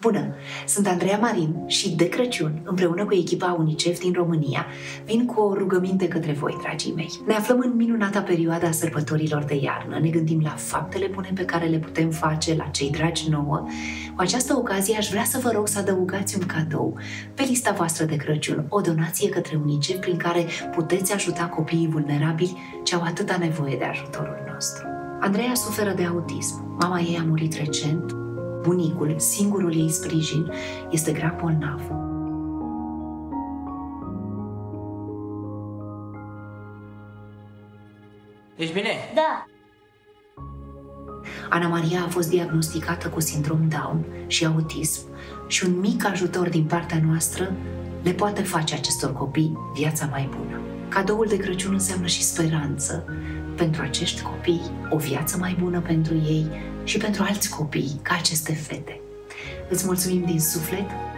Bună! Sunt Andreea Marin și de Crăciun, împreună cu echipa UNICEF din România, vin cu o rugăminte către voi, dragii mei. Ne aflăm în minunata perioadă a sărbătorilor de iarnă, ne gândim la faptele bune pe care le putem face, la cei dragi nouă. Cu această ocazie aș vrea să vă rog să adăugați un cadou pe lista voastră de Crăciun, o donație către UNICEF prin care puteți ajuta copiii vulnerabili ce au atâta nevoie de ajutorul nostru. Andreea suferă de autism, mama ei a murit recent, bunicul, singurul ei sprijin, este grav bolnav. Ești bine? Da. Ana Maria a fost diagnosticată cu sindrom Down și autism și un mic ajutor din partea noastră le poate face acestor copii viața mai bună. Cadoul de Crăciun înseamnă și speranță pentru acești copii, o viață mai bună pentru ei și pentru alți copii ca aceste fete. Îți mulțumim din suflet